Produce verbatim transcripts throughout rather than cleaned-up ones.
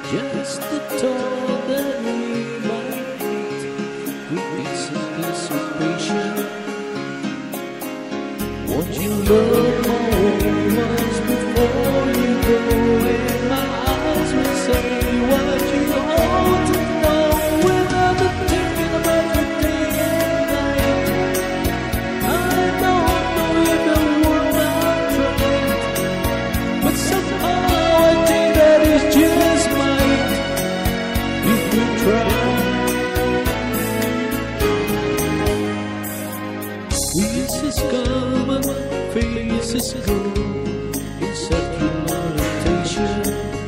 Just the thought that we might meet creates anticipation. Won't you look always before you go? And my eyes will say what you ought to know. When I've been thinking about you day and night, I don't know if it worked out right, but somehow I think that it's just might if we try. Faces come and faces go in circumlocution.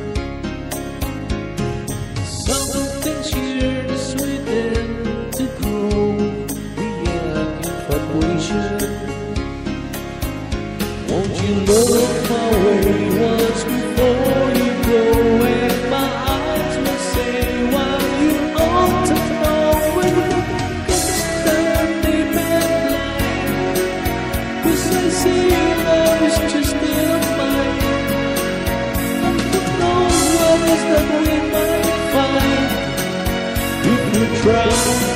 Something's here to sweeten, to grow the infatuation. Won't you look my way once before you go? And my eyes will say what you ought to know. When you standing bedline, 'cause I see love is just in a mind. And who knows what is that we might find if we try.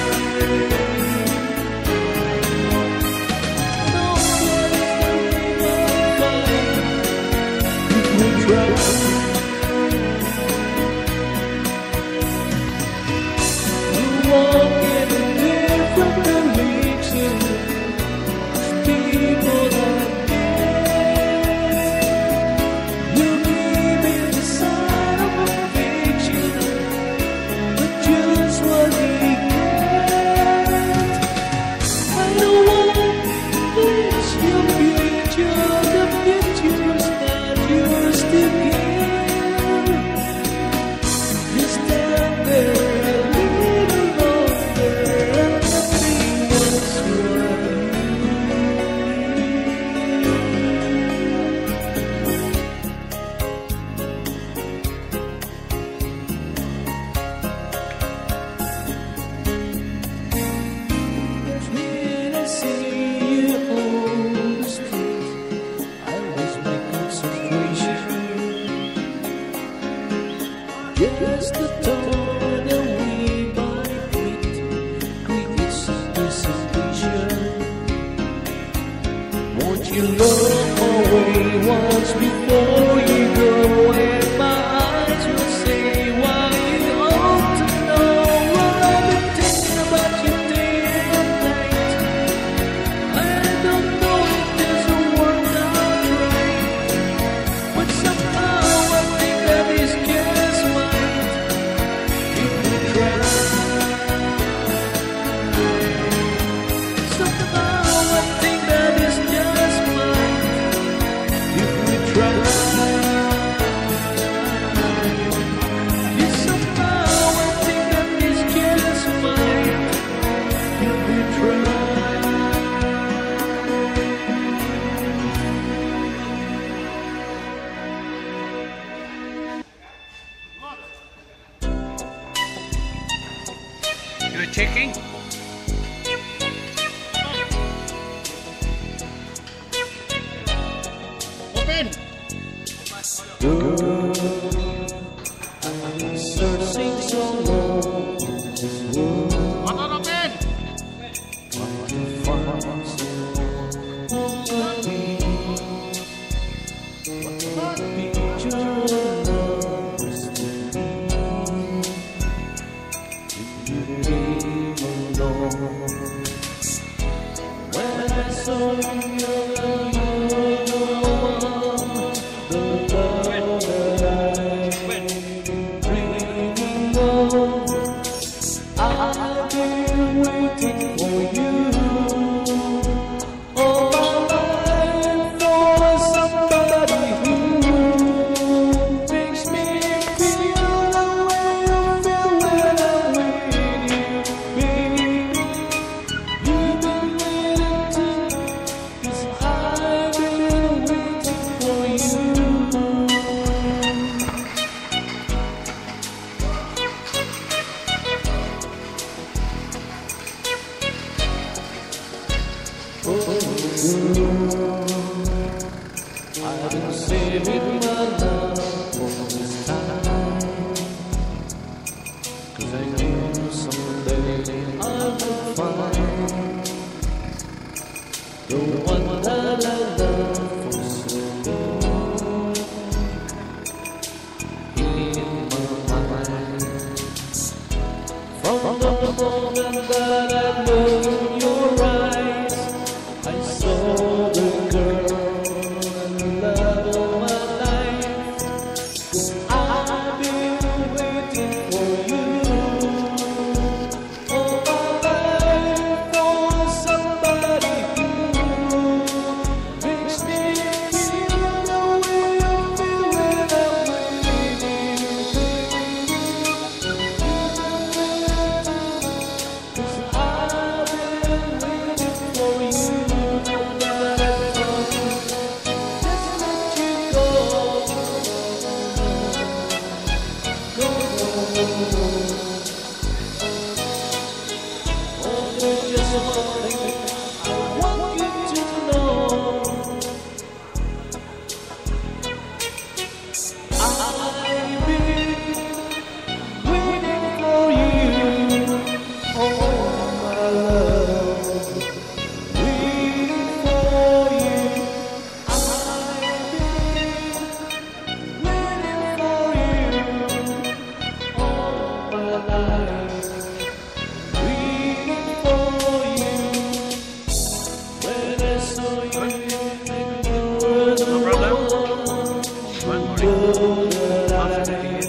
Just the thought that we might meet creates anticipation. Won't you look away once before you go? And my eyes will say what you ought to know. Well, I've been thinking about you day and night. I don't know if this will work out right, but somehow I think that it's just mine if we try. Somehow I think that it's just mine if we try. Yes, somehow I think that it's just mine if we try. You're checking? Open! Girl, I'm searching so long in this world. What on open? Want to find someone who could be what the picture of love is to be. If you came along when I saw you, the love that know that I